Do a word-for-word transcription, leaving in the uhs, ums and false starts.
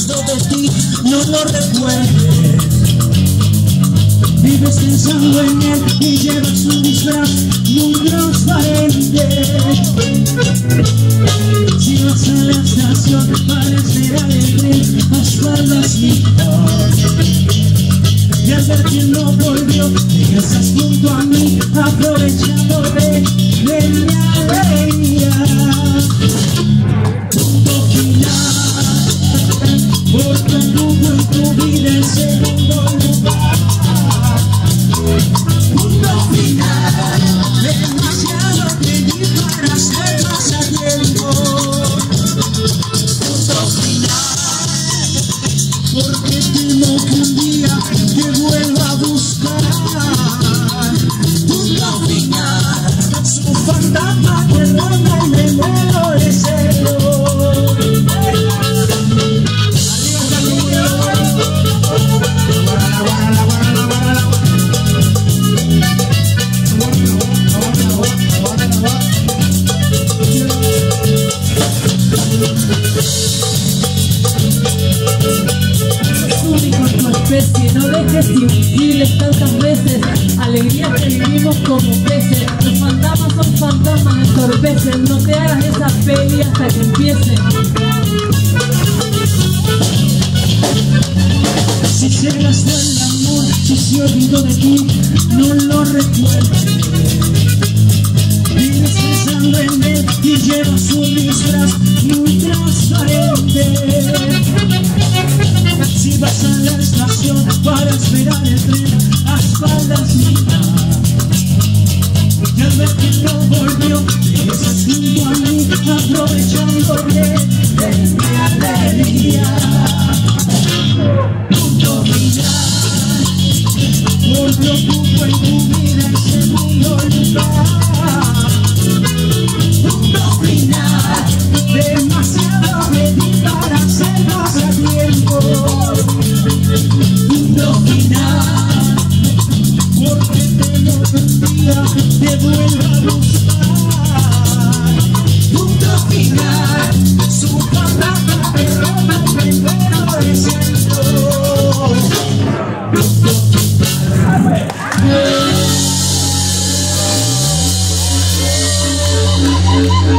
olvidado de ti, no lo recuerdes. Vives pensando en él y llevas un disfraz muy transparente. Si vas a la estación para esperar el tren a espaldas mías, y al ver que no volvió, regresas junto a mí aprovechando de, de mi alegría. Punto final, porque tuvo en tu vida el segundo lugar. Punto final, demasiado te di para ser más a tiempo. Punto final, porque temo que un día te vuelva a buscar. Punto final, su fantasma que ronda y me muero de celo. No dejes invisibles tantas veces, alegría que vivimos como peces. Los fantasmas son fantasmas, me entorpecen. No te hagas esa peli hasta que empiece. Si se gastó el amor, si se olvidó de ti, no lo recuerdes. Vives pensando en él y llevas un disfraz muy transparente. Si vas a la estación para esperar el tren a espaldas mías, y al ver que no volvió, regresas junto a mí aprovechando de mi alegría. Punto final, porque ocupo en tu vida el segundo lugar. Punto final, demasiado me di para ser más a tiempo. Punto final, porque temo que un día te vuelva a buscar. Punto final, su fantasma me roba y me muero de celo. Punto final.